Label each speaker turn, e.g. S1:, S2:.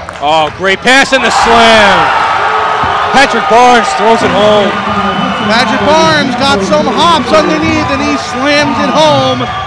S1: Oh, great pass and the slam. Patrick Barnes throws it home.
S2: Patrick Barnes got some hops underneath and he slams it home.